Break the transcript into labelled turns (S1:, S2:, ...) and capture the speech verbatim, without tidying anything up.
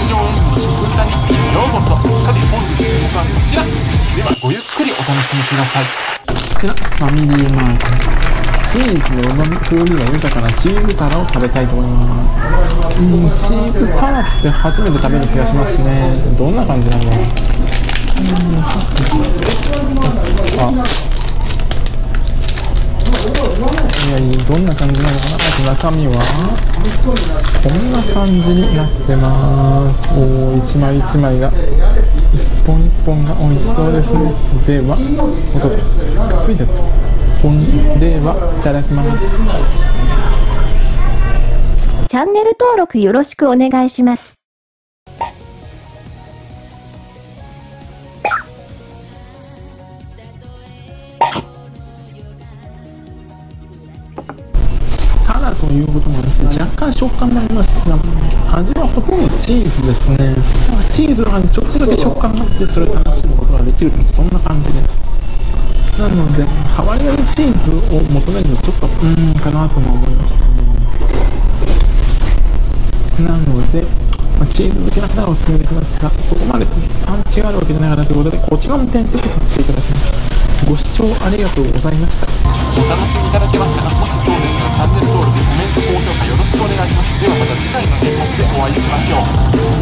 S1: 上演武の食歌日記へようこそ。さて本日の動画はこちらでは、ごゆっくりお楽しみください。
S2: こちらファミリーマート、チーズでうまみ風味が豊かなチーズタラを食べたいと思います。うん、チーズタラって初めて食べる気がしますね。どんな感じなんだろう。うんあいやいや、どんな感じなのかな。中身はこんな感じになってます。おお、一枚一枚が一本一本が美味しそうですね。ではおっとっとくっついちゃった。ほんではいただきます。
S3: チャンネル登録よろしくお願いします。
S2: タラということもあって若干食感もありますが、味はほとんどチーズですね。チーズの中にちょっとだけ食感があって、それを楽しむことができるというそんな感じです。なのでハワイアンチーズを求めるのちょっとうーんかなとも思いましたね。なので、まあ、チーズ好きな方はおすすめできますが、そこまでパンチがあるわけじゃないかなということで、こちらも点数とさせていただきます。ご視聴ありがとうございました。
S1: お楽しみいただけましたか。もしそうでしたらチャンネル登録、コメント、高評価よろしくお願いします。ではまた次回の演目でお会いしましょう。